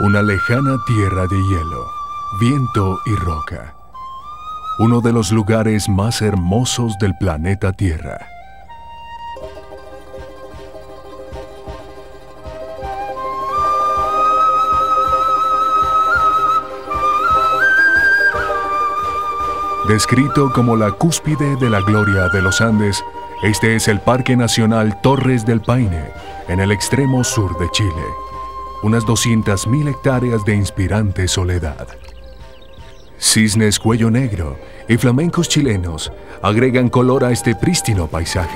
Una lejana tierra de hielo, viento y roca. Uno de los lugares más hermosos del planeta Tierra. Descrito como la cúspide de la gloria de los Andes, este es el Parque Nacional Torres del Paine, en el extremo sur de Chile. Unas 200.000 hectáreas de inspirante soledad. Cisnes cuello negro y flamencos chilenos agregan color a este prístino paisaje.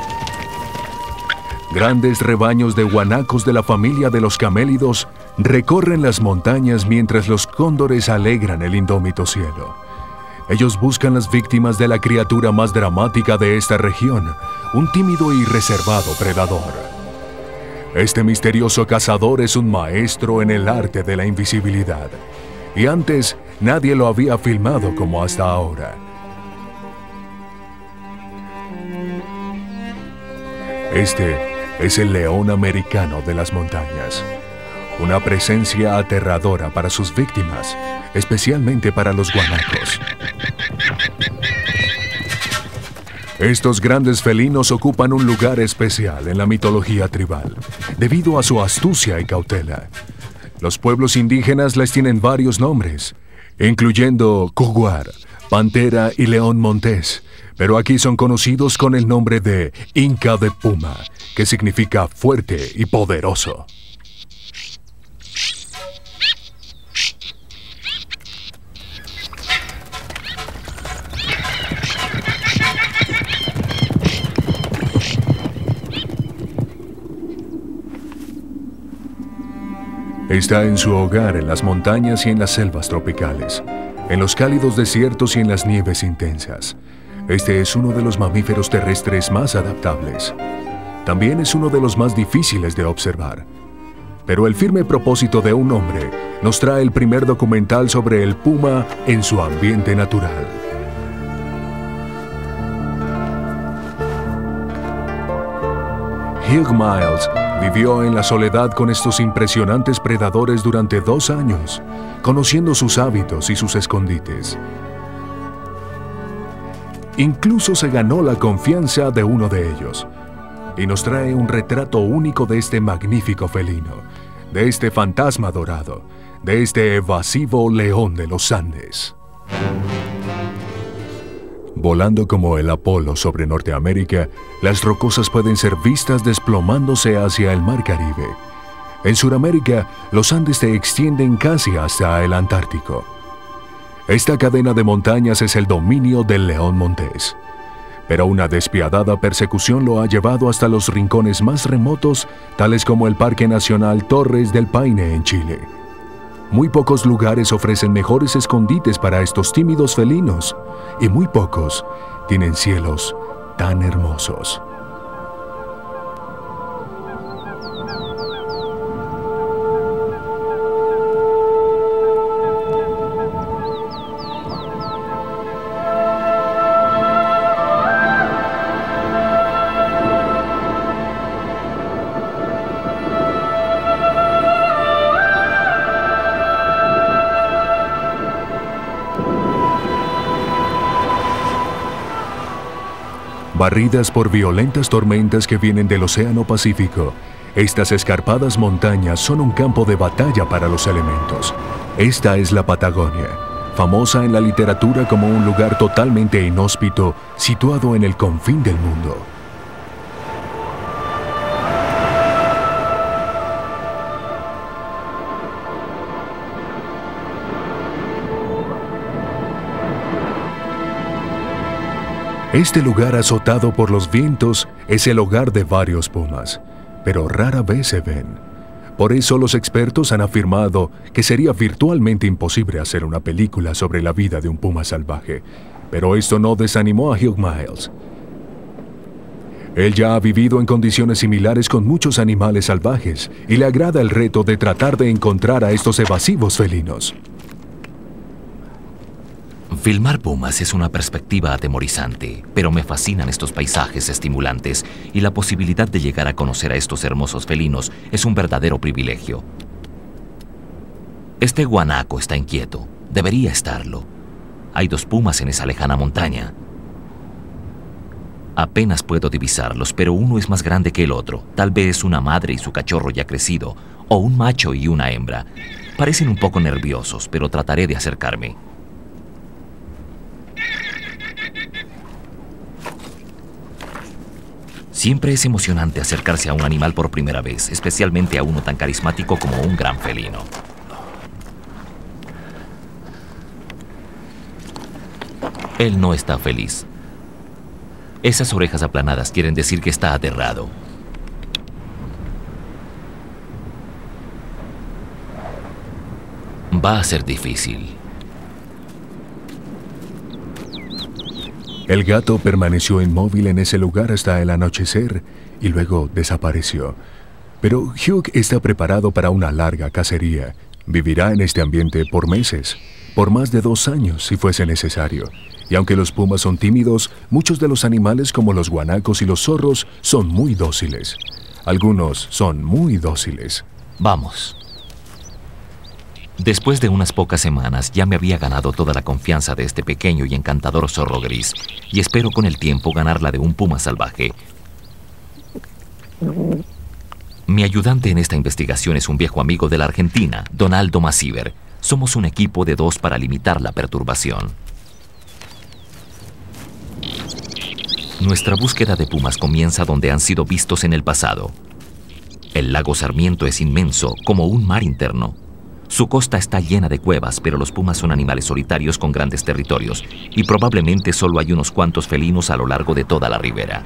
Grandes rebaños de guanacos de la familia de los camélidos recorren las montañas mientras los cóndores alegran el indómito cielo. Ellos buscan las víctimas de la criatura más dramática de esta región, un tímido y reservado predador. Este misterioso cazador es un maestro en el arte de la invisibilidad, y antes nadie lo había filmado como hasta ahora. Este es el león americano de las montañas, una presencia aterradora para sus víctimas, especialmente para los guanacos. Estos grandes felinos ocupan un lugar especial en la mitología tribal, debido a su astucia y cautela. Los pueblos indígenas les tienen varios nombres, incluyendo Coguar, Pantera y León Montés, pero aquí son conocidos con el nombre de Inca de Puma, que significa fuerte y poderoso. Está en su hogar en las montañas y en las selvas tropicales, en los cálidos desiertos y en las nieves intensas. Este es uno de los mamíferos terrestres más adaptables. También es uno de los más difíciles de observar. Pero el firme propósito de un hombre nos trae el primer documental sobre el puma en su ambiente natural. Hugh Miles vivió en la soledad con estos impresionantes predadores durante 2 años, conociendo sus hábitos y sus escondites. Incluso se ganó la confianza de uno de ellos, y nos trae un retrato único de este magnífico felino, de este fantasma dorado, de este evasivo león de los Andes. Volando como el Apolo sobre Norteamérica, las rocosas pueden ser vistas desplomándose hacia el Mar Caribe. En Sudamérica, los Andes se extienden casi hasta el Antártico. Esta cadena de montañas es el dominio del león montés. Pero una despiadada persecución lo ha llevado hasta los rincones más remotos, tales como el Parque Nacional Torres del Paine en Chile. Muy pocos lugares ofrecen mejores escondites para estos tímidos felinos, y muy pocos tienen cielos tan hermosos. Barridas por violentas tormentas que vienen del Océano Pacífico, estas escarpadas montañas son un campo de batalla para los elementos. Esta es la Patagonia, famosa en la literatura como un lugar totalmente inhóspito, situado en el confín del mundo. Este lugar azotado por los vientos es el hogar de varios pumas, pero rara vez se ven. Por eso los expertos han afirmado que sería virtualmente imposible hacer una película sobre la vida de un puma salvaje, pero esto no desanimó a Hugh Miles. Él ya ha vivido en condiciones similares con muchos animales salvajes y le agrada el reto de tratar de encontrar a estos evasivos felinos. Filmar pumas es una perspectiva atemorizante, pero me fascinan estos paisajes estimulantes y la posibilidad de llegar a conocer a estos hermosos felinos es un verdadero privilegio. Este guanaco está inquieto. Debería estarlo. Hay 2 pumas en esa lejana montaña. Apenas puedo divisarlos, pero uno es más grande que el otro. Tal vez una madre y su cachorro ya crecido, o un macho y una hembra. Parecen un poco nerviosos, pero trataré de acercarme. Siempre es emocionante acercarse a un animal por primera vez, especialmente a uno tan carismático como un gran felino. Él no está feliz. Esas orejas aplanadas quieren decir que está aterrado. Va a ser difícil. El gato permaneció inmóvil en ese lugar hasta el anochecer y luego desapareció. Pero Hugh está preparado para una larga cacería. Vivirá en este ambiente por meses, por más de 2 años si fuese necesario. Y aunque los pumas son tímidos, muchos de los animales como los guanacos y los zorros son muy dóciles. Algunos son muy dóciles. Vamos. Después de unas pocas semanas ya me había ganado toda la confianza de este pequeño y encantador zorro gris, y espero con el tiempo ganarla de un puma salvaje. Mi ayudante en esta investigación es un viejo amigo de la Argentina, Donaldo Masiver. Somos un equipo de 2 para limitar la perturbación. Nuestra búsqueda de pumas comienza donde han sido vistos en el pasado. El lago Sarmiento es inmenso, como un mar interno. Su costa está llena de cuevas, pero los pumas son animales solitarios con grandes territorios, y probablemente solo hay unos cuantos felinos a lo largo de toda la ribera.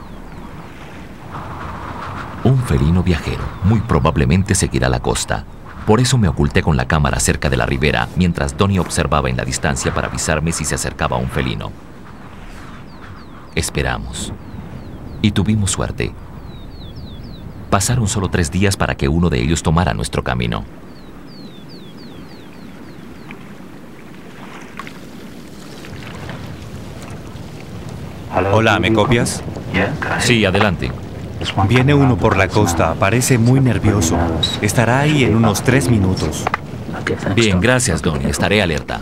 Un felino viajero muy probablemente seguirá la costa. Por eso me oculté con la cámara cerca de la ribera, mientras Donnie observaba en la distancia para avisarme si se acercaba un felino. Esperamos. Y tuvimos suerte. Pasaron solo 3 días para que uno de ellos tomara nuestro camino. Hola, ¿me copias? Sí, adelante. Viene uno por la costa, parece muy nervioso. Estará ahí en unos 3 minutos. Bien, gracias, Donnie. Estaré alerta.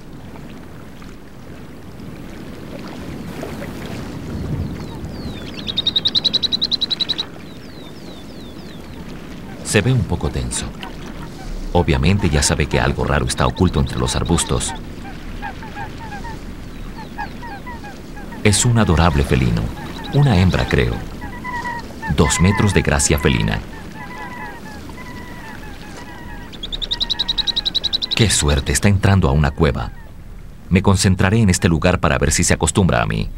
Se ve un poco tenso. Obviamente ya sabe que algo raro está oculto entre los arbustos. Es un adorable felino. Una hembra, creo. 2 metros de gracia felina. ¡Qué suerte! Está entrando a una cueva. Me concentraré en este lugar para ver si se acostumbra a mí.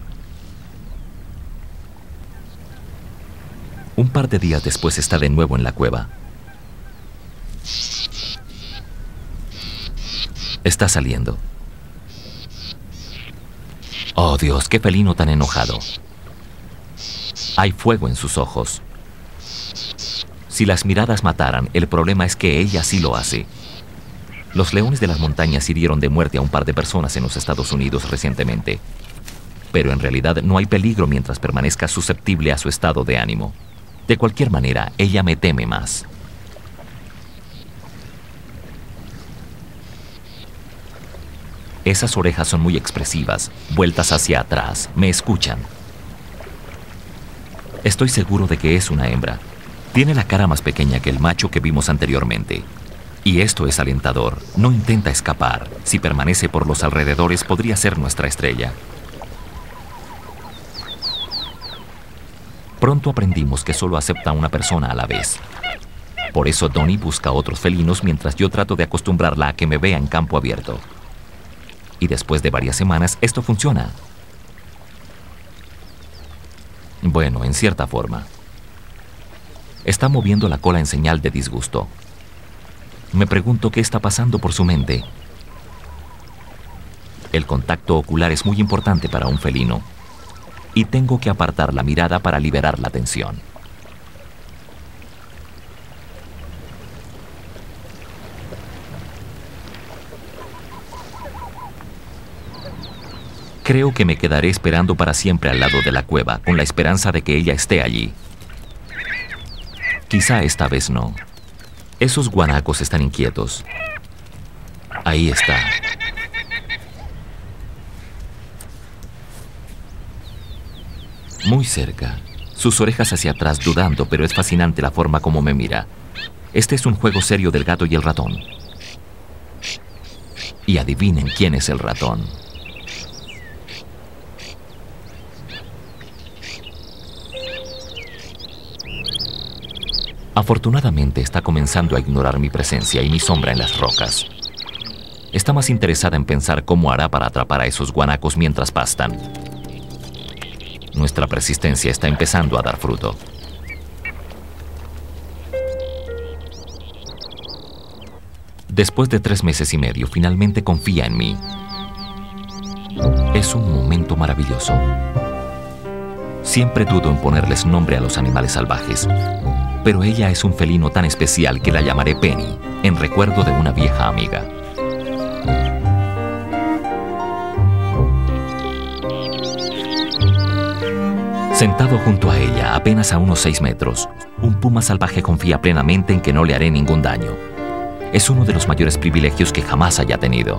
Un par de días después está de nuevo en la cueva. Está saliendo. Oh, Dios, qué felino tan enojado. Hay fuego en sus ojos. Si las miradas mataran, el problema es que ella sí lo hace. Los leones de las montañas hirieron de muerte a un par de personas en los Estados Unidos recientemente. Pero en realidad no hay peligro mientras permanezca susceptible a su estado de ánimo. De cualquier manera, ella me teme más. Esas orejas son muy expresivas, vueltas hacia atrás, me escuchan. Estoy seguro de que es una hembra. Tiene la cara más pequeña que el macho que vimos anteriormente. Y esto es alentador. No intenta escapar. Si permanece por los alrededores, podría ser nuestra estrella. Pronto aprendimos que solo acepta a una persona a la vez. Por eso Donnie busca otros felinos mientras yo trato de acostumbrarla a que me vea en campo abierto. Y después de varias semanas, esto funciona. Bueno, en cierta forma. Está moviendo la cola en señal de disgusto. Me pregunto qué está pasando por su mente. El contacto ocular es muy importante para un felino. Y tengo que apartar la mirada para liberar la tensión. Creo que me quedaré esperando para siempre al lado de la cueva, con la esperanza de que ella esté allí. Quizá esta vez no. Esos guanacos están inquietos. Ahí está. Muy cerca. Sus orejas hacia atrás dudando, pero es fascinante la forma como me mira. Este es un juego serio del gato y el ratón. Y adivinen quién es el ratón. Afortunadamente está comenzando a ignorar mi presencia y mi sombra en las rocas. Está más interesada en pensar cómo hará para atrapar a esos guanacos mientras pastan. Nuestra persistencia está empezando a dar fruto. Después de 3 meses y medio, finalmente confía en mí. Es un momento maravilloso. Siempre dudo en ponerles nombre a los animales salvajes, pero ella es un felino tan especial que la llamaré Penny, en recuerdo de una vieja amiga. Sentado junto a ella, apenas a unos 6 metros, un puma salvaje confía plenamente en que no le haré ningún daño. Es uno de los mayores privilegios que jamás haya tenido.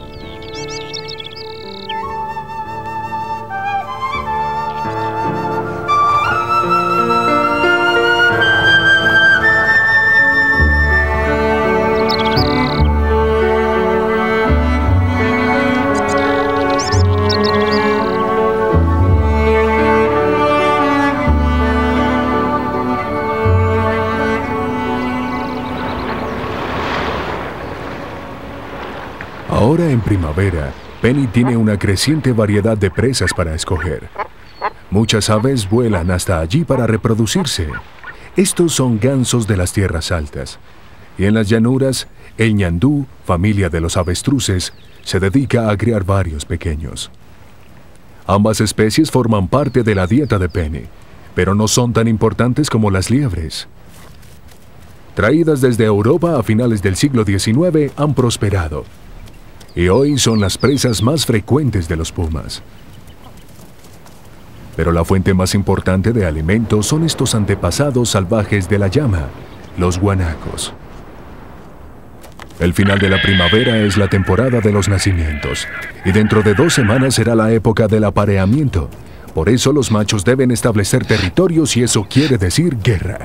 Ahora en primavera, Penny tiene una creciente variedad de presas para escoger. Muchas aves vuelan hasta allí para reproducirse. Estos son gansos de las tierras altas. Y en las llanuras, el ñandú, familia de los avestruces, se dedica a criar varios pequeños. Ambas especies forman parte de la dieta de Penny, pero no son tan importantes como las liebres. Traídas desde Europa a finales del siglo XIX, han prosperado. Y hoy son las presas más frecuentes de los pumas. Pero la fuente más importante de alimento son estos antepasados salvajes de la llama, los guanacos. El final de la primavera es la temporada de los nacimientos, y dentro de 2 semanas será la época del apareamiento. Por eso los machos deben establecer territorios y eso quiere decir guerra.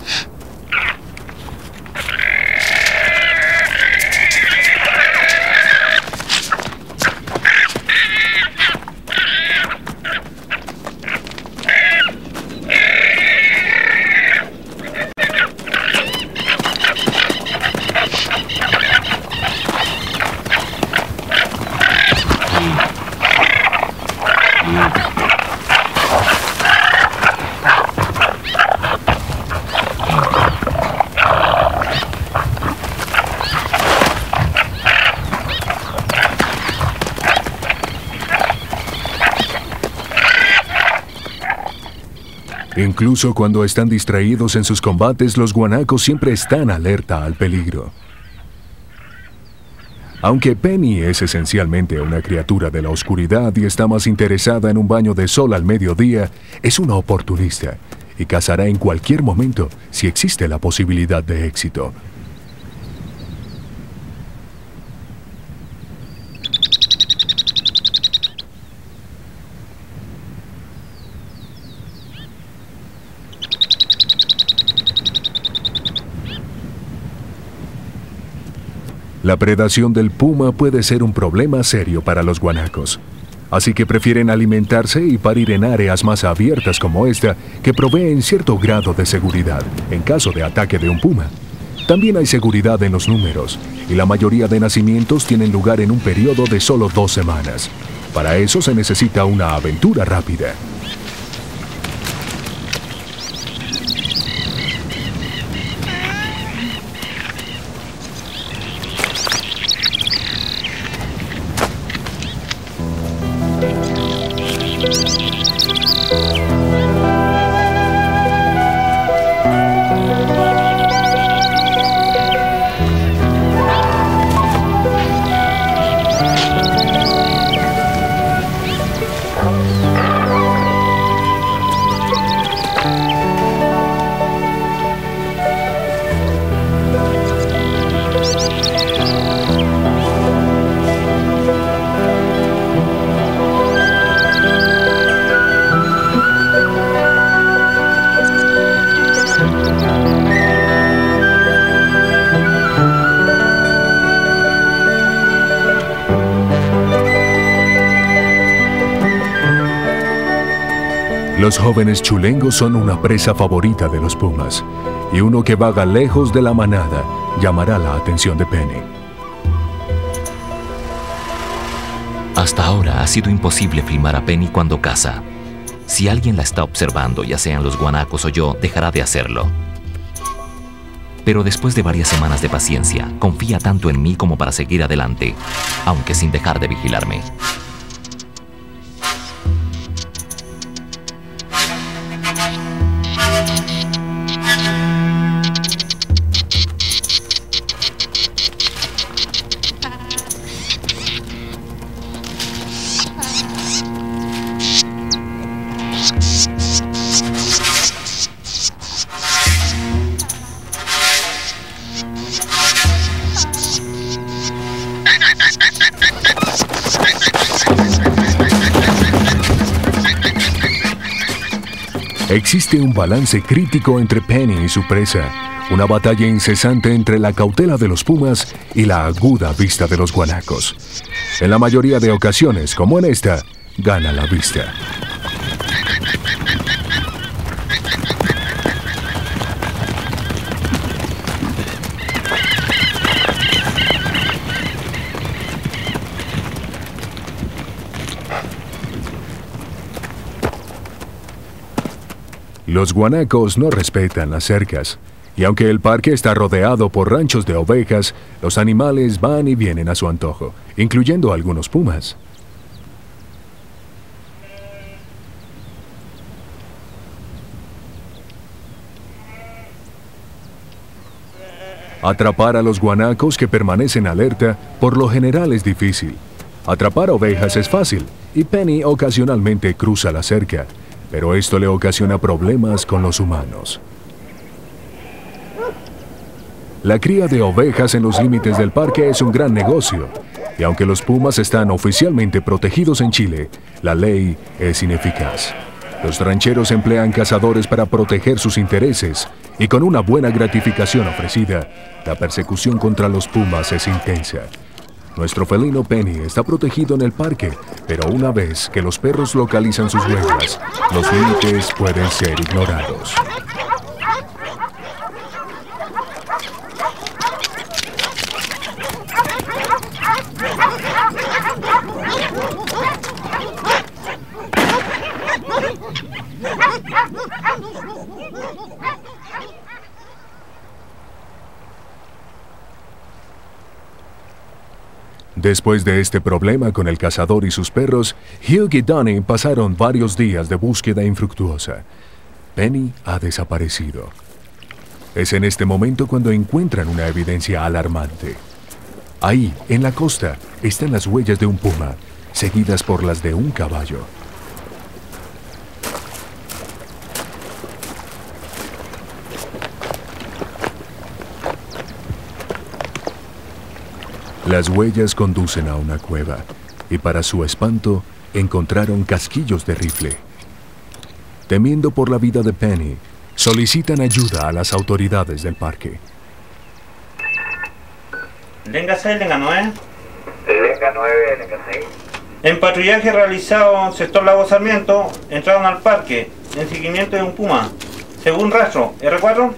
Incluso cuando están distraídos en sus combates, los guanacos siempre están alerta al peligro. Aunque Penny es esencialmente una criatura de la oscuridad y está más interesada en un baño de sol al mediodía, es una oportunista y cazará en cualquier momento si existe la posibilidad de éxito. La predación del puma puede ser un problema serio para los guanacos, así que prefieren alimentarse y parir en áreas más abiertas como esta, que proveen cierto grado de seguridad en caso de ataque de un puma. También hay seguridad en los números, y la mayoría de nacimientos tienen lugar en un periodo de solo 2 semanas. Para eso se necesita una aventura rápida. Los jóvenes chulengos son una presa favorita de los pumas, y uno que vaga lejos de la manada llamará la atención de Penny. Hasta ahora ha sido imposible filmar a Penny cuando caza. Si alguien la está observando, ya sean los guanacos o yo, dejará de hacerlo. Pero después de varias semanas de paciencia, confía tanto en mí como para seguir adelante, aunque sin dejar de vigilarme. Existe un balance crítico entre Penny y su presa, una batalla incesante entre la cautela de los pumas y la aguda vista de los guanacos. En la mayoría de ocasiones, como en esta, gana la vista. Los guanacos no respetan las cercas, y aunque el parque está rodeado por ranchos de ovejas, los animales van y vienen a su antojo, incluyendo algunos pumas. Atrapar a los guanacos que permanecen alerta por lo general es difícil. Atrapar ovejas es fácil, y Penny ocasionalmente cruza la cerca, pero esto le ocasiona problemas con los humanos. La cría de ovejas en los límites del parque es un gran negocio, y aunque los pumas están oficialmente protegidos en Chile, la ley es ineficaz. Los rancheros emplean cazadores para proteger sus intereses, y con una buena gratificación ofrecida, la persecución contra los pumas es intensa. Nuestro felino Penny está protegido en el parque, pero una vez que los perros localizan sus huellas, los límites pueden ser ignorados. Después de este problema con el cazador y sus perros, Hugh y Donnie pasaron varios días de búsqueda infructuosa. Penny ha desaparecido. Es en este momento cuando encuentran una evidencia alarmante. Ahí, en la costa, están las huellas de un puma, seguidas por las de un caballo. Las huellas conducen a una cueva, y para su espanto, encontraron casquillos de rifle. Temiendo por la vida de Penny, solicitan ayuda a las autoridades del parque. Lenga 6, Lenga 9. Lenga 9, Lenga 6. En patrullaje realizado en sector Lago Sarmiento, entraron al parque en seguimiento de un puma. Según rastro, R4.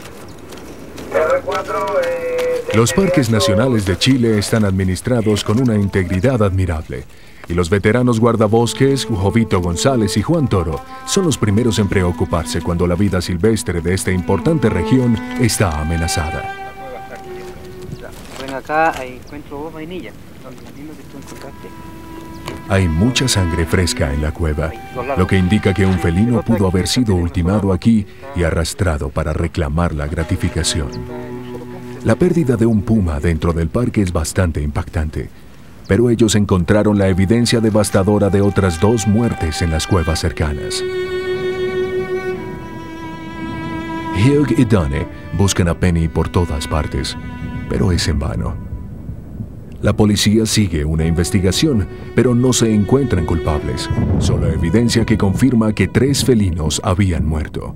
Los parques nacionales de Chile están administrados con una integridad admirable, y los veteranos guardabosques Jovito González y Juan Toro son los primeros en preocuparse cuando la vida silvestre de esta importante región está amenazada. Bueno, acá encuentro dos vainillas, son las mismas que tú encontraste. Hay mucha sangre fresca en la cueva, lo que indica que un felino pudo haber sido ultimado aquí y arrastrado para reclamar la gratificación. La pérdida de un puma dentro del parque es bastante impactante, pero ellos encontraron la evidencia devastadora de otras 2 muertes en las cuevas cercanas. Hugh y Donnie buscan a Penny por todas partes, pero es en vano. La policía sigue una investigación, pero no se encuentran culpables, solo evidencia que confirma que 3 felinos habían muerto.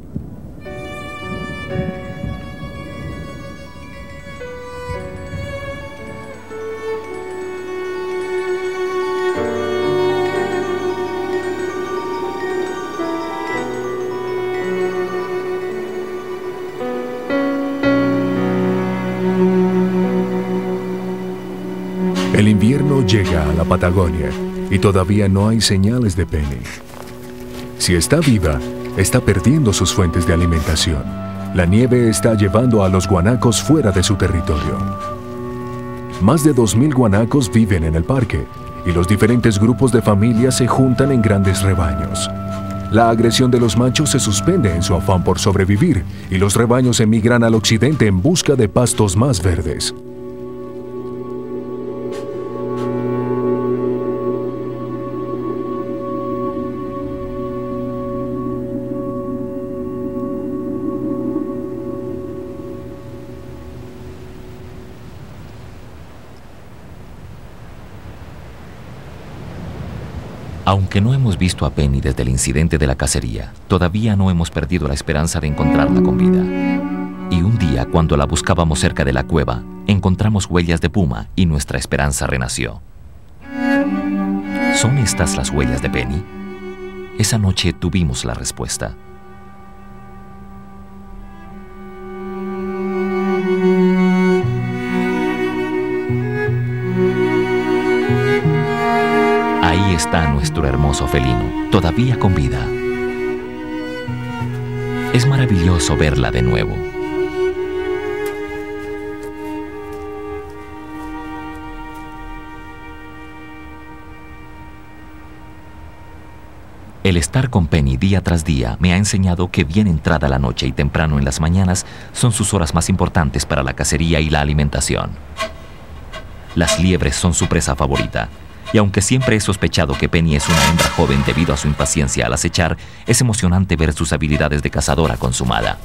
El invierno llega a la Patagonia y todavía no hay señales de Penny. Si está viva, está perdiendo sus fuentes de alimentación. La nieve está llevando a los guanacos fuera de su territorio. Más de 2.000 guanacos viven en el parque y los diferentes grupos de familias se juntan en grandes rebaños. La agresión de los machos se suspende en su afán por sobrevivir y los rebaños emigran al occidente en busca de pastos más verdes. Aunque no hemos visto a Penny desde el incidente de la cacería, todavía no hemos perdido la esperanza de encontrarla con vida. Y un día, cuando la buscábamos cerca de la cueva, encontramos huellas de puma y nuestra esperanza renació. ¿Son estas las huellas de Penny? Esa noche tuvimos la respuesta. Ahí está nuestro hermoso felino, todavía con vida. Es maravilloso verla de nuevo. El estar con Penny día tras día me ha enseñado que bien entrada la noche y temprano en las mañanas son sus horas más importantes para la cacería y la alimentación. Las liebres son su presa favorita. Y aunque siempre he sospechado que Penny es una hembra joven debido a su impaciencia al acechar, es emocionante ver sus habilidades de cazadora consumada.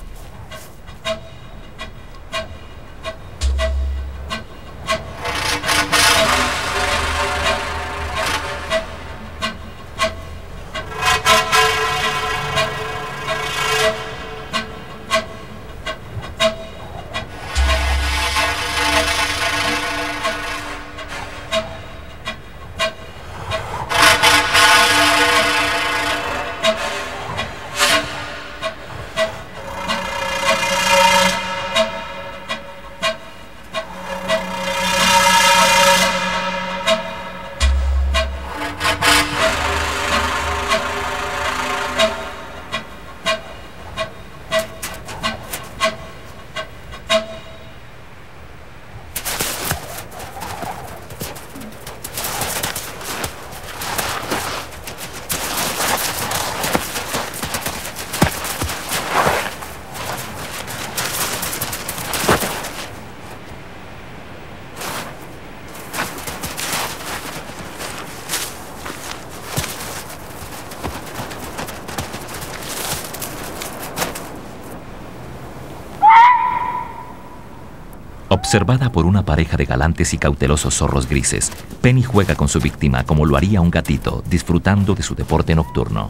Observada por una pareja de galantes y cautelosos zorros grises, Penny juega con su víctima como lo haría un gatito, disfrutando de su deporte nocturno.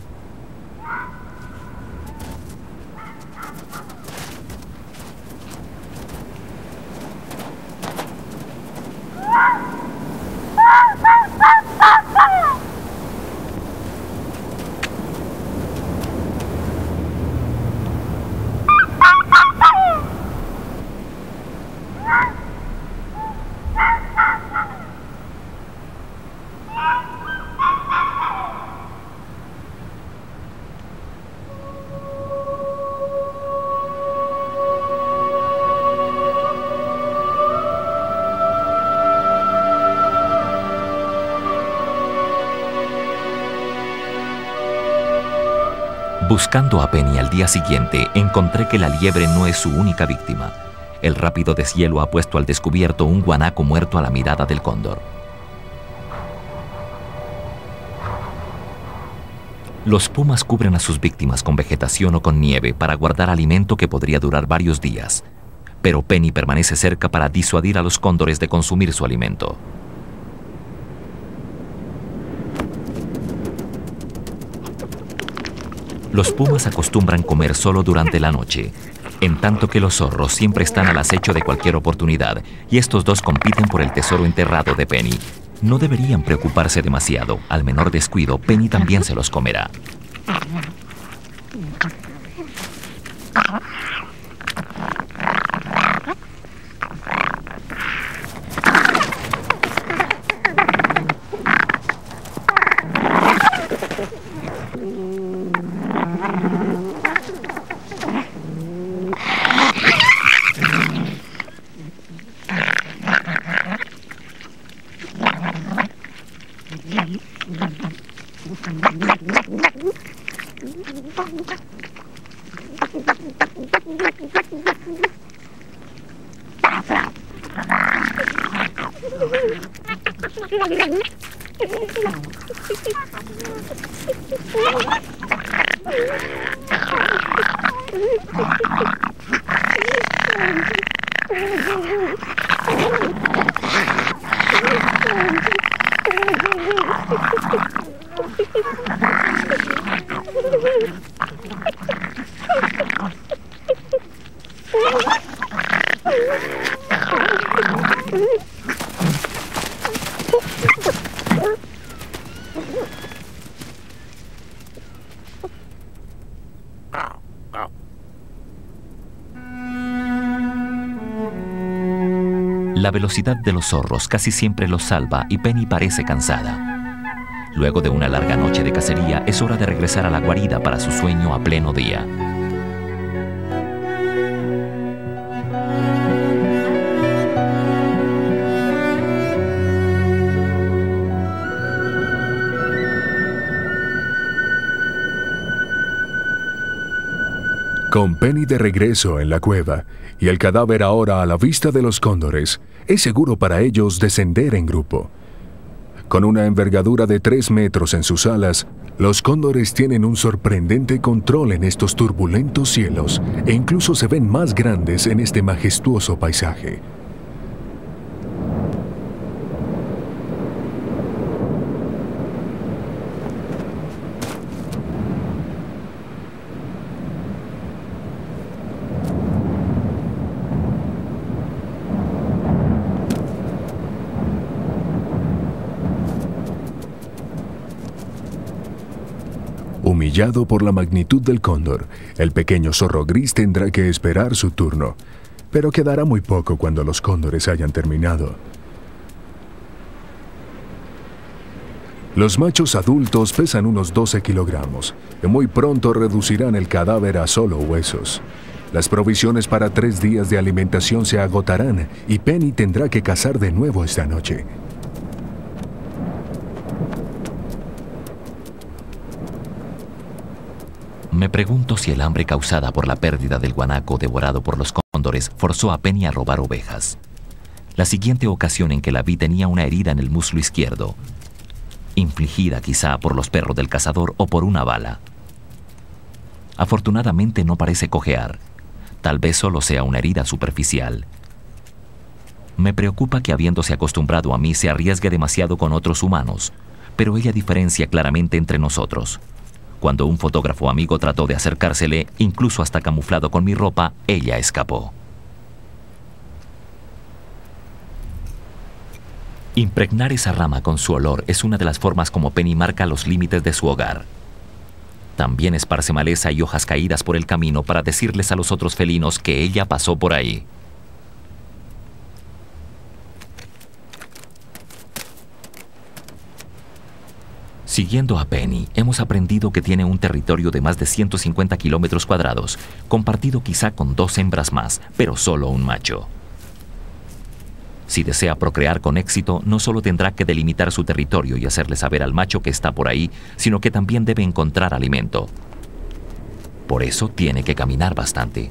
Buscando a Penny al día siguiente, encontré que la liebre no es su única víctima. El rápido deshielo ha puesto al descubierto un guanaco muerto a la mirada del cóndor. Los pumas cubren a sus víctimas con vegetación o con nieve para guardar alimento que podría durar varios días. Pero Penny permanece cerca para disuadir a los cóndores de consumir su alimento. Los pumas acostumbran comer solo durante la noche, en tanto que los zorros siempre están al acecho de cualquier oportunidad, y estos dos compiten por el tesoro enterrado de Penny. No deberían preocuparse demasiado. Al menor descuido, Penny también se los comerá. La velocidad de los zorros casi siempre los salva y Penny parece cansada. Luego de una larga noche de cacería, es hora de regresar a la guarida para su sueño a pleno día. Con Penny de regreso en la cueva y el cadáver ahora a la vista de los cóndores, es seguro para ellos descender en grupo. Con una envergadura de 3 metros en sus alas, los cóndores tienen un sorprendente control en estos turbulentos cielos e incluso se ven más grandes en este majestuoso paisaje. Humillado por la magnitud del cóndor, el pequeño zorro gris tendrá que esperar su turno, pero quedará muy poco cuando los cóndores hayan terminado. Los machos adultos pesan unos 12 kilogramos y muy pronto reducirán el cadáver a solo huesos. Las provisiones para 3 días de alimentación se agotarán y Penny tendrá que cazar de nuevo esta noche. Me pregunto si el hambre causada por la pérdida del guanaco devorado por los cóndores forzó a Penny a robar ovejas. La siguiente ocasión en que la vi tenía una herida en el muslo izquierdo, infligida quizá por los perros del cazador o por una bala. Afortunadamente no parece cojear. Tal vez solo sea una herida superficial. Me preocupa que habiéndose acostumbrado a mí se arriesgue demasiado con otros humanos, pero ella diferencia claramente entre nosotros. Cuando un fotógrafo amigo trató de acercársele, incluso hasta camuflado con mi ropa, ella escapó. Impregnar esa rama con su olor es una de las formas como Penny marca los límites de su hogar. También esparce maleza y hojas caídas por el camino para decirles a los otros felinos que ella pasó por ahí. Siguiendo a Penny, hemos aprendido que tiene un territorio de más de 150 kilómetros cuadrados, compartido quizá con 2 hembras más, pero solo un macho. Si desea procrear con éxito, no solo tendrá que delimitar su territorio y hacerle saber al macho que está por ahí, sino que también debe encontrar alimento. Por eso tiene que caminar bastante.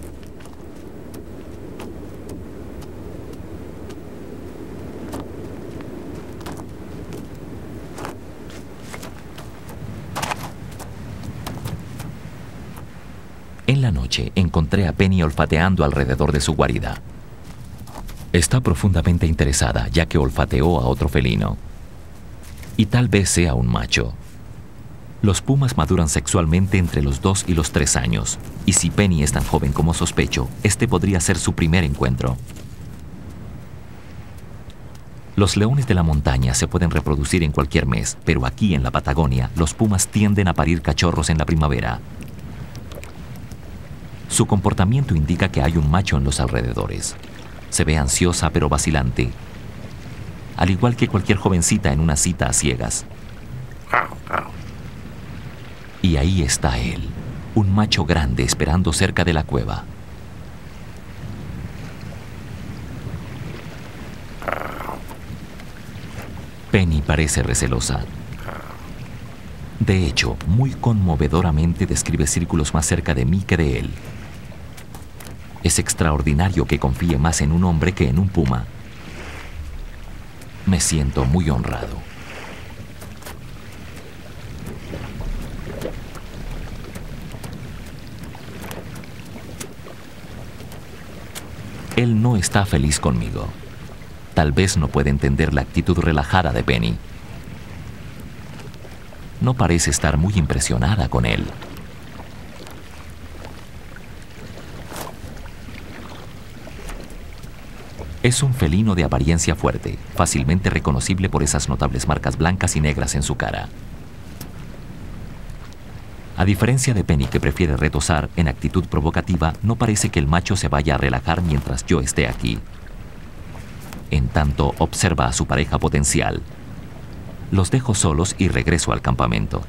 En la noche encontré a Penny olfateando alrededor de su guarida. Está profundamente interesada, ya que olfateó a otro felino. Y tal vez sea un macho. Los pumas maduran sexualmente entre los 2 y los 3 años, y si Penny es tan joven como sospecho, este podría ser su primer encuentro. Los leones de la montaña se pueden reproducir en cualquier mes, pero aquí en la Patagonia, los pumas tienden a parir cachorros en la primavera. Su comportamiento indica que hay un macho en los alrededores. Se ve ansiosa pero vacilante, al igual que cualquier jovencita en una cita a ciegas. Y ahí está él, un macho grande esperando cerca de la cueva. Penny parece recelosa. De hecho, muy conmovedoramente describe círculos más cerca de mí que de él. Es extraordinario que confíe más en un hombre que en un puma. Me siento muy honrado. Él no está feliz conmigo. Tal vez no puede entender la actitud relajada de Penny. No parece estar muy impresionada con él. Es un felino de apariencia fuerte, fácilmente reconocible por esas notables marcas blancas y negras en su cara. A diferencia de Penny, que prefiere retozar en actitud provocativa, no parece que el macho se vaya a relajar mientras yo esté aquí. En tanto, observa a su pareja potencial. Los dejo solos y regreso al campamento.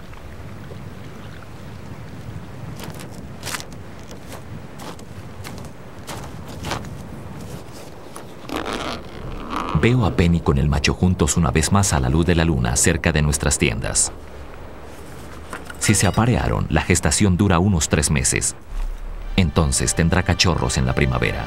Veo a Penny con el macho juntos una vez más a la luz de la luna cerca de nuestras tiendas. Si se aparearon, la gestación dura unos 3 meses. Entonces tendrá cachorros en la primavera.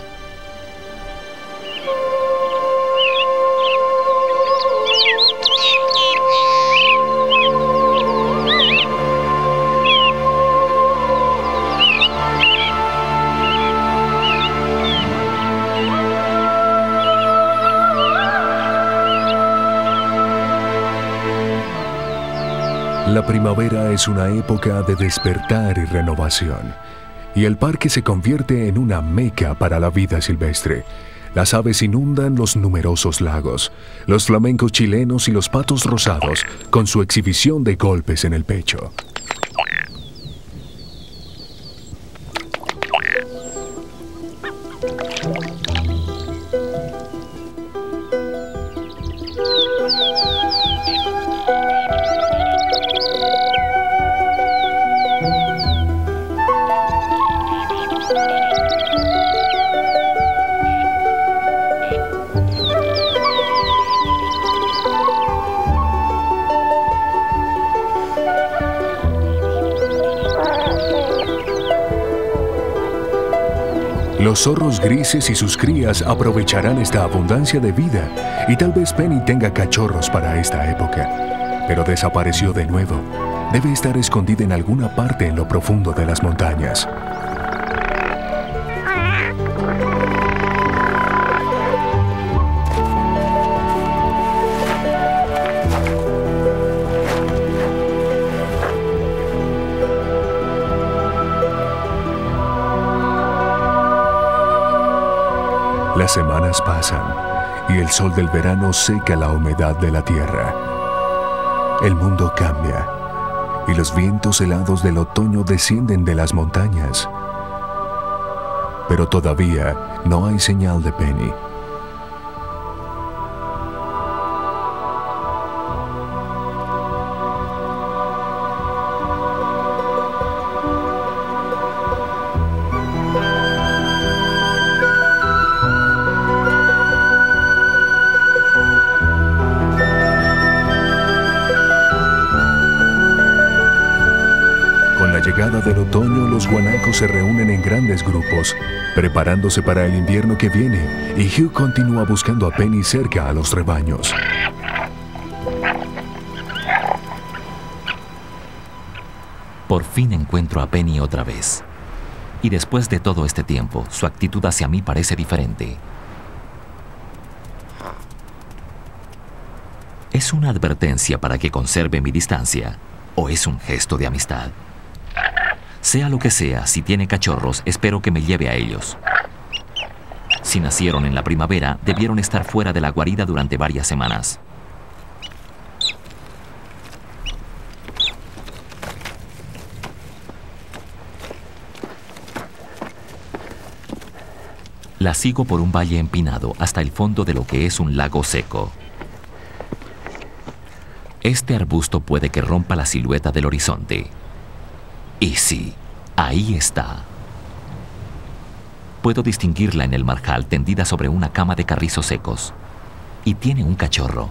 La primavera es una época de despertar y renovación, y el parque se convierte en una meca para la vida silvestre. Las aves inundan los numerosos lagos, los flamencos chilenos y los patos rosados con su exhibición de golpes en el pecho. Los zorros grises y sus crías aprovecharán esta abundancia de vida y tal vez Penny tenga cachorros para esta época. Pero desapareció de nuevo. Debe estar escondida en alguna parte en lo profundo de las montañas. Las semanas pasan y el sol del verano seca la humedad de la tierra. El mundo cambia y los vientos helados del otoño descienden de las montañas. Pero todavía no hay señal de Penny. Llegada del otoño, los guanacos se reúnen en grandes grupos, preparándose para el invierno que viene, y Hugh continúa buscando a Penny cerca a los rebaños. Por fin encuentro a Penny otra vez. Y después de todo este tiempo, su actitud hacia mí parece diferente. ¿Es una advertencia para que conserve mi distancia? ¿O es un gesto de amistad? Sea lo que sea, si tiene cachorros, espero que me lleve a ellos. Si nacieron en la primavera, debieron estar fuera de la guarida durante varias semanas. La sigo por un valle empinado hasta el fondo de lo que es un lago seco. Este arbusto puede que rompa la silueta del horizonte. Y sí, ahí está. Puedo distinguirla en el marjal tendida sobre una cama de carrizos secos. Y tiene un cachorro.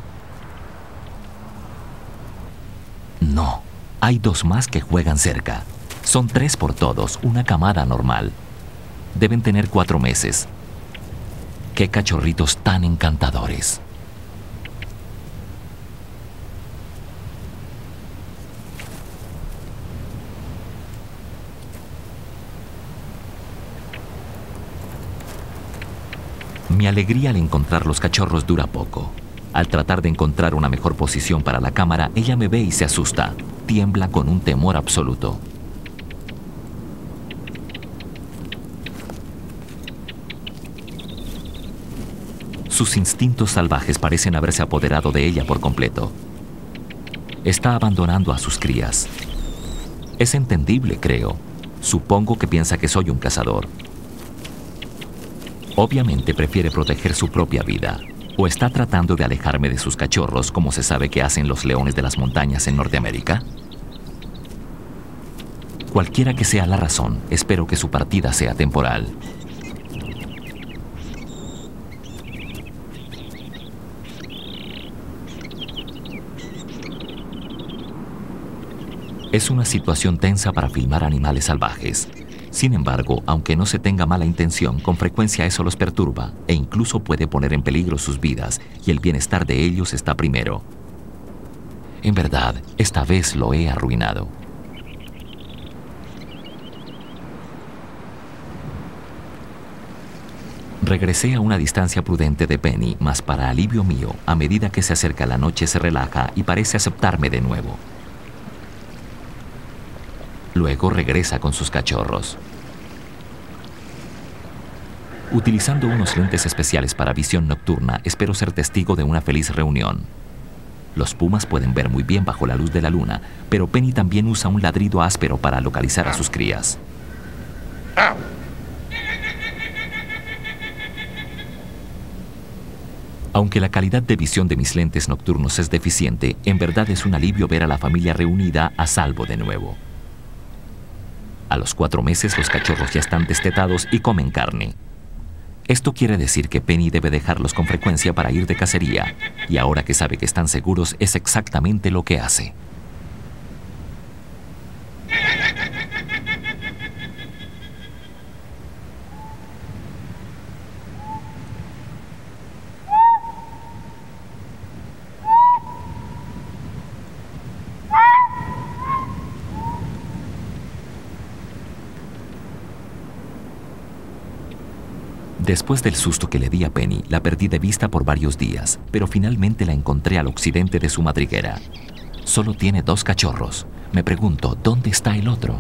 No, hay 2 más que juegan cerca. Son 3 por todos, una camada normal. Deben tener 4 meses. ¡Qué cachorritos tan encantadores! Mi alegría al encontrar los cachorros dura poco. Al tratar de encontrar una mejor posición para la cámara, ella me ve y se asusta. Tiembla con un temor absoluto. Sus instintos salvajes parecen haberse apoderado de ella por completo. Está abandonando a sus crías. Es entendible, creo. Supongo que piensa que soy un cazador. Obviamente prefiere proteger su propia vida. ¿O está tratando de alejarme de sus cachorros como se sabe que hacen los leones de las montañas en Norteamérica? Cualquiera que sea la razón, espero que su partida sea temporal. Es una situación tensa para filmar animales salvajes. Sin embargo, aunque no se tenga mala intención, con frecuencia eso los perturba e incluso puede poner en peligro sus vidas, y el bienestar de ellos está primero. En verdad, esta vez lo he arruinado. Regresé a una distancia prudente de Penny, mas para alivio mío, a medida que se acerca la noche se relaja y parece aceptarme de nuevo. Luego regresa con sus cachorros. Utilizando unos lentes especiales para visión nocturna, espero ser testigo de una feliz reunión. Los pumas pueden ver muy bien bajo la luz de la luna, pero Penny también usa un ladrido áspero para localizar a sus crías. Aunque la calidad de visión de mis lentes nocturnos es deficiente, en verdad es un alivio ver a la familia reunida a salvo de nuevo. A los 4 meses los cachorros ya están destetados y comen carne. Esto quiere decir que Penny debe dejarlos con frecuencia para ir de cacería, y ahora que sabe que están seguros es exactamente lo que hace. Después del susto que le di a Penny, la perdí de vista por varios días, pero finalmente la encontré al occidente de su madriguera. Solo tiene 2 cachorros. Me pregunto, ¿dónde está el otro?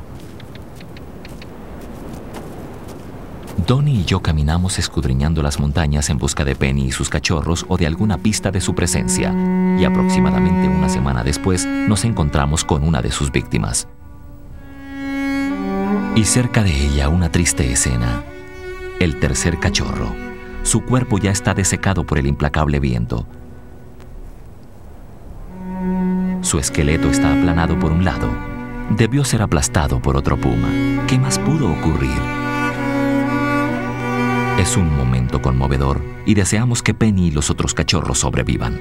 Donnie y yo caminamos escudriñando las montañas en busca de Penny y sus cachorros o de alguna pista de su presencia, y aproximadamente una semana después nos encontramos con una de sus víctimas. Y cerca de ella una triste escena. El tercer cachorro. Su cuerpo ya está desecado por el implacable viento. Su esqueleto está aplanado por un lado. Debió ser aplastado por otro puma. ¿Qué más pudo ocurrir? Es un momento conmovedor y deseamos que Penny y los otros cachorros sobrevivan.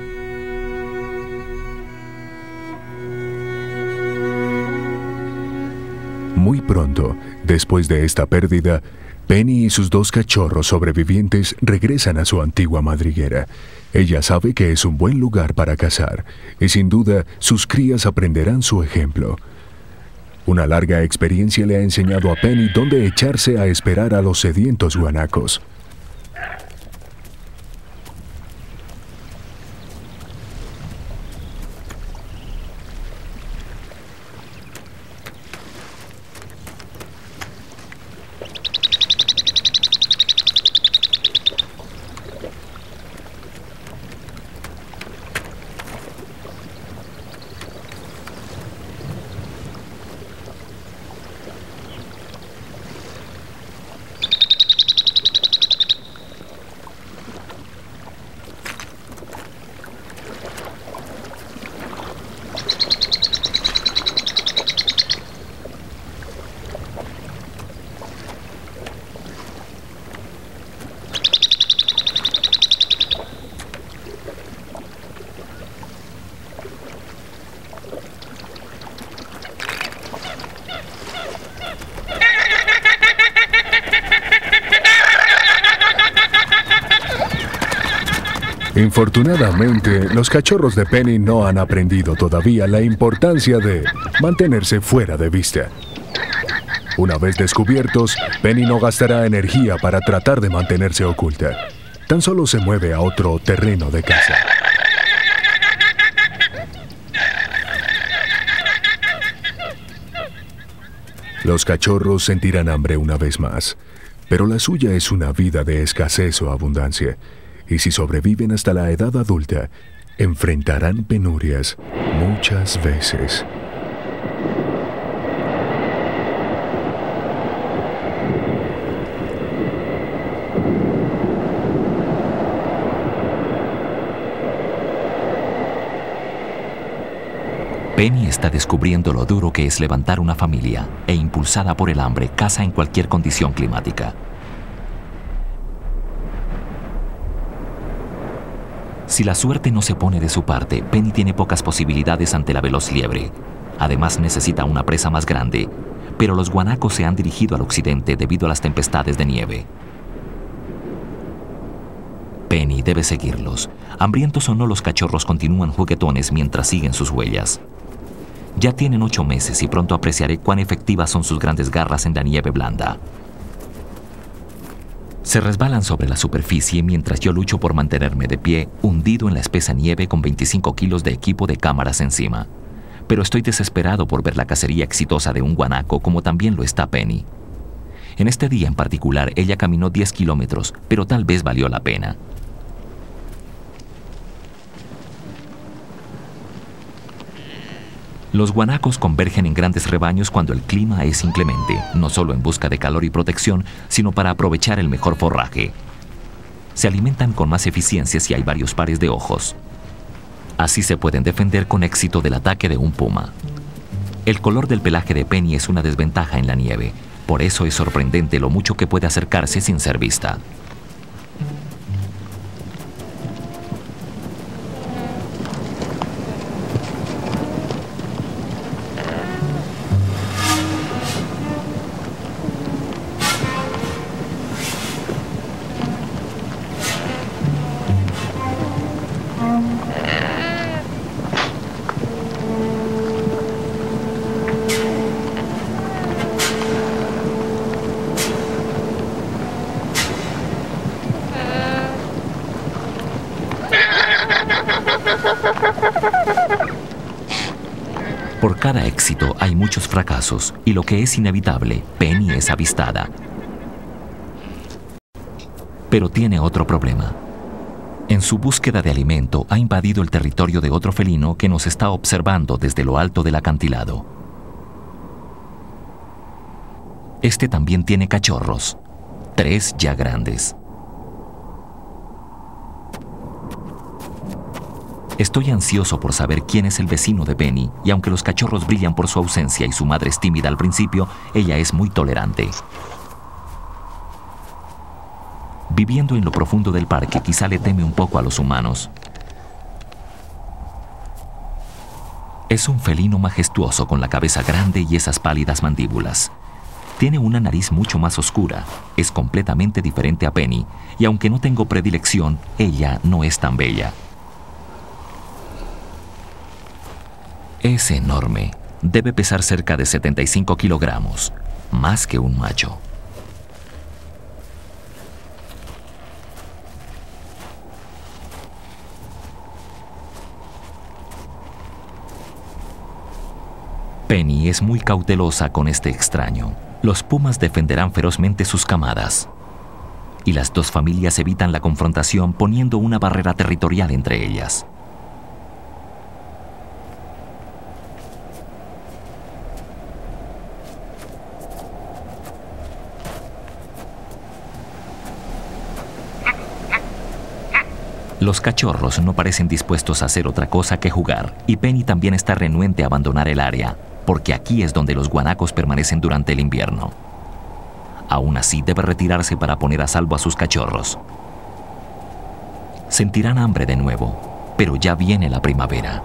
Muy pronto, después de esta pérdida, Penny y sus 2 cachorros sobrevivientes regresan a su antigua madriguera. Ella sabe que es un buen lugar para cazar, y sin duda sus crías aprenderán su ejemplo. Una larga experiencia le ha enseñado a Penny dónde echarse a esperar a los sedientos guanacos. Infortunadamente, los cachorros de Penny no han aprendido todavía la importancia de mantenerse fuera de vista. Una vez descubiertos, Penny no gastará energía para tratar de mantenerse oculta. tan solo se mueve a otro terreno de caza. Los cachorros sentirán hambre una vez más, pero la suya es una vida de escasez o abundancia, y si sobreviven hasta la edad adulta, enfrentarán penurias muchas veces. Penny está descubriendo lo duro que es levantar una familia e, impulsada por el hambre, caza en cualquier condición climática. Si la suerte no se pone de su parte, Penny tiene pocas posibilidades ante la veloz liebre. Además necesita una presa más grande, pero los guanacos se han dirigido al occidente debido a las tempestades de nieve. Penny debe seguirlos. Hambrientos o no, los cachorros continúan juguetones mientras siguen sus huellas. Ya tienen 8 meses y pronto apreciaré cuán efectivas son sus grandes garras en la nieve blanda. Se resbalan sobre la superficie mientras yo lucho por mantenerme de pie, hundido en la espesa nieve con 25 kilos de equipo de cámaras encima. Pero estoy desesperado por ver la cacería exitosa de un guanaco, como también lo está Penny. En este día en particular, ella caminó 10 kilómetros, pero tal vez valió la pena. Los guanacos convergen en grandes rebaños cuando el clima es inclemente, no solo en busca de calor y protección, sino para aprovechar el mejor forraje. Se alimentan con más eficiencia si hay varios pares de ojos. Así se pueden defender con éxito del ataque de un puma. El color del pelaje de Penny es una desventaja en la nieve, por eso es sorprendente lo mucho que puede acercarse sin ser vista. Por cada éxito hay muchos fracasos, y lo que es inevitable, Penny es avistada. Pero tiene otro problema. En su búsqueda de alimento ha invadido el territorio de otro felino que nos está observando desde lo alto del acantilado. Este también tiene cachorros, 3 ya grandes. Estoy ansioso por saber quién es el vecino de Penny, y aunque los cachorros brillan por su ausencia y su madre es tímida al principio, ella es muy tolerante. Viviendo en lo profundo del parque, quizá le teme un poco a los humanos. Es un felino majestuoso con la cabeza grande y esas pálidas mandíbulas. Tiene una nariz mucho más oscura, es completamente diferente a Penny, y aunque no tengo predilección, ella no es tan bella. Es enorme. Debe pesar cerca de 75 kilogramos, más que un macho. Penny es muy cautelosa con este extraño. Los pumas defenderán ferozmente sus camadas, y las dos familias evitan la confrontación poniendo una barrera territorial entre ellas. Los cachorros no parecen dispuestos a hacer otra cosa que jugar, y Penny también está renuente a abandonar el área, porque aquí es donde los guanacos permanecen durante el invierno. Aún así, debe retirarse para poner a salvo a sus cachorros. Sentirán hambre de nuevo, pero ya viene la primavera.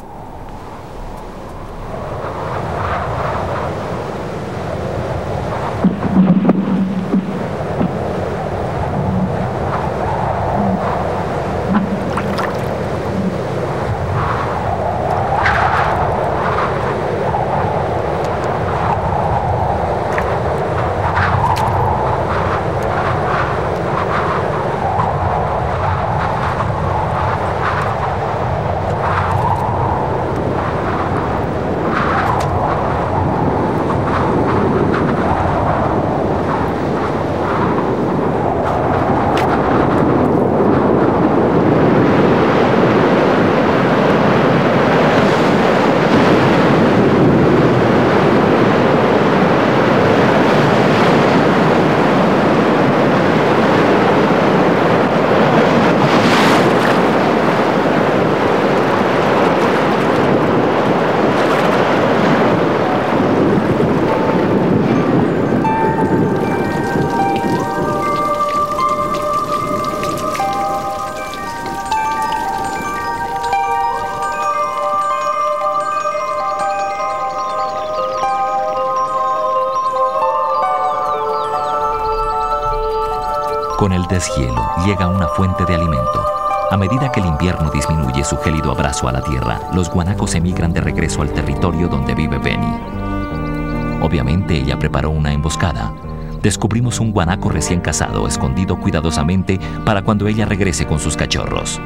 Con el deshielo llega una fuente de alimento. A medida que el invierno disminuye su gélido abrazo a la tierra, los guanacos emigran de regreso al territorio donde vive Penny. Obviamente ella preparó una emboscada. Descubrimos un guanaco recién cazado, escondido cuidadosamente para cuando ella regrese con sus cachorros.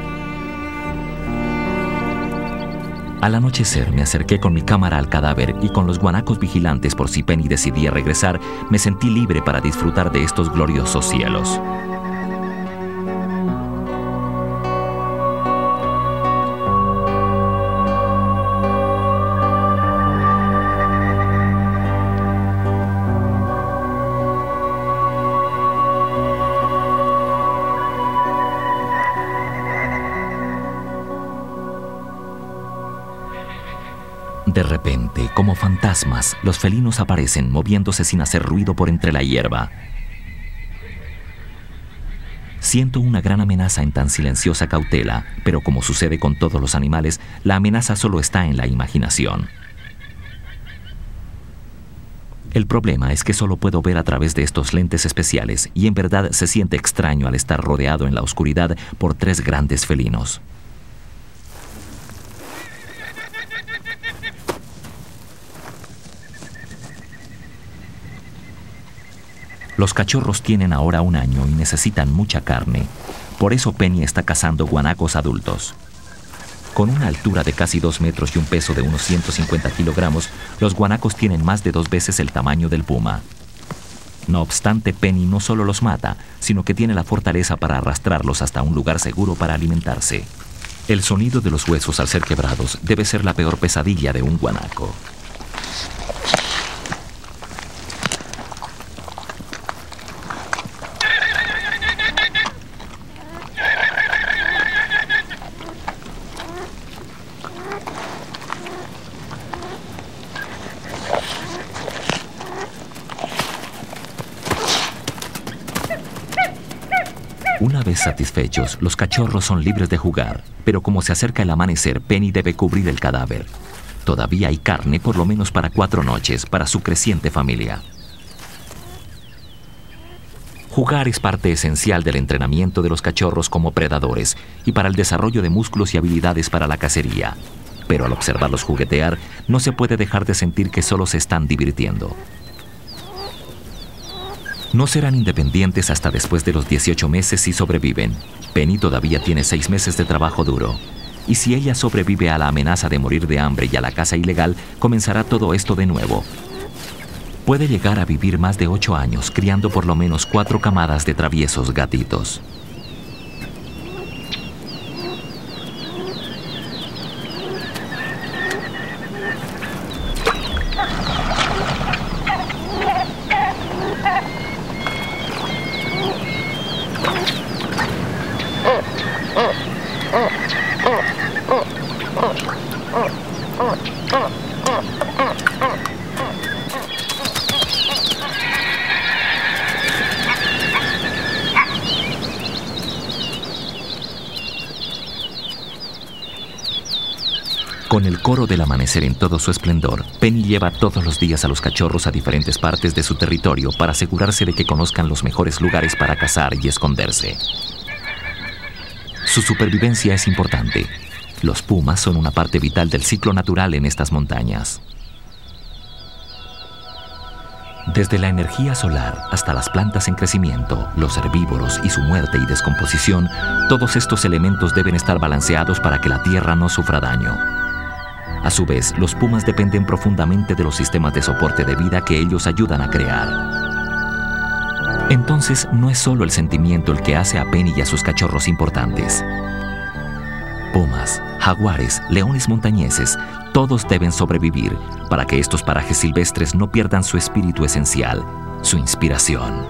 Al anochecer me acerqué con mi cámara al cadáver y con los guanacos vigilantes por si Penny decidía regresar, me sentí libre para disfrutar de estos gloriosos cielos. De repente, como fantasmas, los felinos aparecen moviéndose sin hacer ruido por entre la hierba. Siento una gran amenaza en tan silenciosa cautela, pero como sucede con todos los animales, la amenaza solo está en la imaginación. El problema es que solo puedo ver a través de estos lentes especiales y en verdad se siente extraño al estar rodeado en la oscuridad por 3 grandes felinos. Los cachorros tienen ahora 1 año y necesitan mucha carne. Por eso Penny está cazando guanacos adultos. Con una altura de casi 2 metros y un peso de unos 150 kilogramos, los guanacos tienen más de 2 veces el tamaño del puma. No obstante, Penny no solo los mata, sino que tiene la fortaleza para arrastrarlos hasta un lugar seguro para alimentarse. El sonido de los huesos al ser quebrados debe ser la peor pesadilla de un guanaco. Una vez satisfechos, los cachorros son libres de jugar, pero como se acerca el amanecer, Penny debe cubrir el cadáver. Todavía hay carne por lo menos para 4 noches para su creciente familia. Jugar es parte esencial del entrenamiento de los cachorros como predadores y para el desarrollo de músculos y habilidades para la cacería. Pero al observarlos juguetear, no se puede dejar de sentir que solo se están divirtiendo. No serán independientes hasta después de los 18 meses si sobreviven. Penny todavía tiene 6 meses de trabajo duro. Y si ella sobrevive a la amenaza de morir de hambre y a la caza ilegal, comenzará todo esto de nuevo. Puede llegar a vivir más de 8 años criando por lo menos 4 camadas de traviesos gatitos. Con el coro del amanecer en todo su esplendor, Penny lleva todos los días a los cachorros a diferentes partes de su territorio para asegurarse de que conozcan los mejores lugares para cazar y esconderse. Su supervivencia es importante. Los pumas son una parte vital del ciclo natural en estas montañas. Desde la energía solar hasta las plantas en crecimiento, los herbívoros y su muerte y descomposición, todos estos elementos deben estar balanceados para que la tierra no sufra daño. A su vez, los pumas dependen profundamente de los sistemas de soporte de vida que ellos ayudan a crear. Entonces, no es solo el sentimiento el que hace a Penny y a sus cachorros importantes. Pumas, jaguares, leones montañeses, todos deben sobrevivir para que estos parajes silvestres no pierdan su espíritu esencial, su inspiración.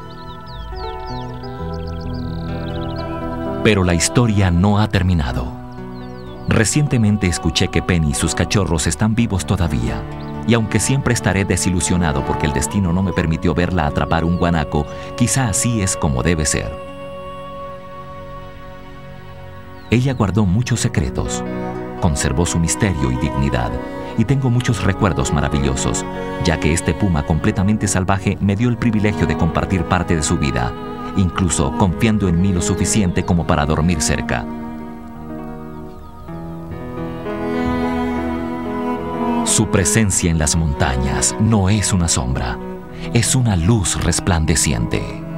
Pero la historia no ha terminado. Recientemente escuché que Penny y sus cachorros están vivos todavía, y aunque siempre estaré desilusionado porque el destino no me permitió verla atrapar un guanaco, quizá así es como debe ser. Ella guardó muchos secretos, conservó su misterio y dignidad, y tengo muchos recuerdos maravillosos, ya que este puma completamente salvaje me dio el privilegio de compartir parte de su vida, incluso confiando en mí lo suficiente como para dormir cerca. Su presencia en las montañas no es una sombra, es una luz resplandeciente.